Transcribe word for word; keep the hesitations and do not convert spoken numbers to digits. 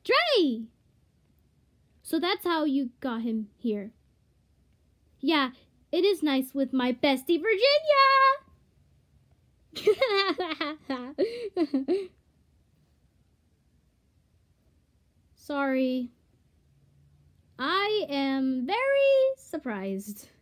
Dre! So that's how you got him here. Yeah, it is nice with my bestie Virginia! Sorry. I am very surprised.